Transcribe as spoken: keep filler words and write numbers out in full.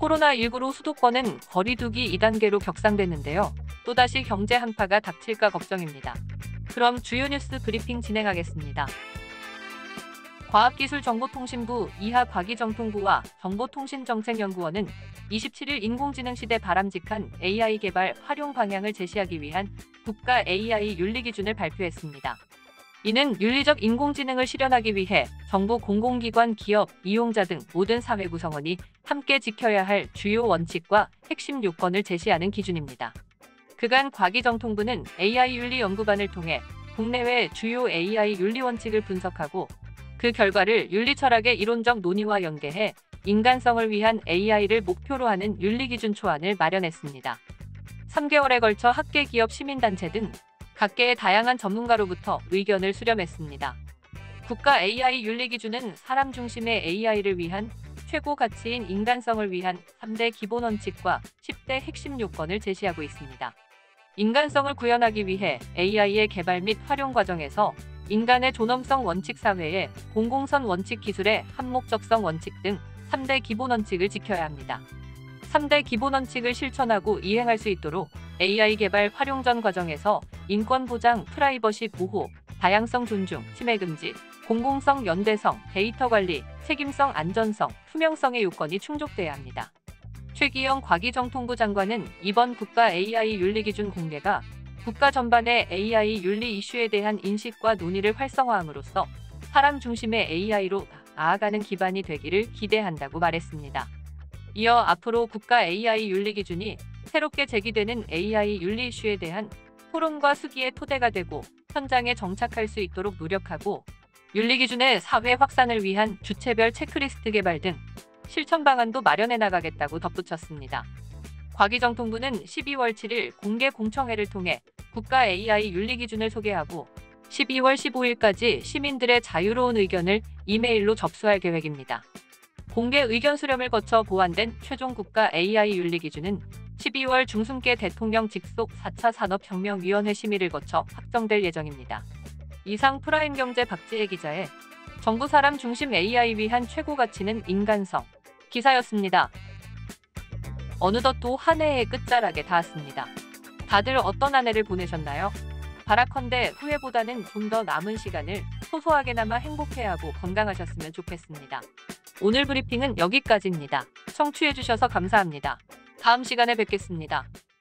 코로나십구로 수도권은 거리두기 이 단계로 격상됐는데요. 또다시 경제 한파가 닥칠까 걱정입니다. 그럼 주요 뉴스 브리핑 진행하겠습니다. 과학기술정보통신부 이하 과기정통부와 정보통신정책연구원은 이십칠일 인공지능 시대 바람직한 에이아이 개발 활용 방향을 제시하기 위한 국가 에이아이 윤리 기준을 발표했습니다. 이는 윤리적 인공지능을 실현하기 위해 정부 공공기관, 기업, 이용자 등 모든 사회 구성원이 함께 지켜야 할 주요 원칙과 핵심 요건을 제시하는 기준입니다. 그간 과기정통부는 에이아이 윤리 연구반을 통해 국내외 주요 에이아이 윤리 원칙을 분석하고 그 결과를 윤리 철학의 이론적 논의와 연계해 인간성을 위한 에이아이를 목표로 하는 윤리기준 초안을 마련했습니다. 삼 개월에 걸쳐 학계, 기업, 시민단체 등 각계의 다양한 전문가로부터 의견을 수렴했습니다. 국가 에이아이 윤리기준은 사람 중심의 에이아이를 위한 최고 가치인 인간성을 위한 삼 대 기본 원칙과 십 대 핵심 요건을 제시하고 있습니다. 인간성을 구현하기 위해 에이아이의 개발 및 활용 과정에서 인간의 존엄성 원칙, 사회의 공공선 원칙, 기술의 한목적성 원칙 등 삼 대 기본 원칙을 지켜야 합니다. 삼 대 기본 원칙을 실천하고 이행할 수 있도록 에이아이 개발 활용 전 과정에서 인권 보장, 프라이버시 보호, 다양성 존중, 침해 금지, 공공성, 연대성, 데이터 관리, 책임성, 안전성, 투명성의 요건이 충족돼야 합니다. 최기영 과기정통부 장관은 이번 국가 에이아이 윤리기준 공개가 국가 전반의 에이아이 윤리 이슈에 대한 인식과 논의를 활성화함으로써 사람 중심의 에이아이로 나아가는 기반이 되기를 기대한다고 말했습니다. 이어 앞으로 국가 에이아이 윤리 기준이 새롭게 제기되는 에이아이 윤리 이슈에 대한 토론과 수기의 토대가 되고 현장에 정착할 수 있도록 노력하고 윤리 기준의 사회 확산을 위한 주체별 체크리스트 개발 등 실천 방안도 마련해 나가겠다고 덧붙였습니다. 과기정통부는 십이월 칠일 공개 공청회를 통해 국가 에이아이 윤리 기준을 소개하고 십이월 십오일까지 시민들의 자유로운 의견을 이메일로 접수할 계획입니다. 공개 의견 수렴을 거쳐 보완된 최종 국가 에이아이 윤리 기준은 십이월 중순께 대통령 직속 사 차 산업혁명위원회 심의를 거쳐 확정될 예정입니다. 이상 프라임경제 박지혜 기자의 정부 사람 중심 에이아이 위한 최고 가치는 인간성 기사였습니다. 어느덧 또 한 해의 끝자락에 닿았습니다. 다들 어떤 한 해를 보내셨나요? 바라컨대 후회보다는 좀 더 남은 시간을 소소하게나마 행복해하고 건강하셨으면 좋겠습니다. 오늘 브리핑은 여기까지입니다. 청취해주셔서 감사합니다. 다음 시간에 뵙겠습니다.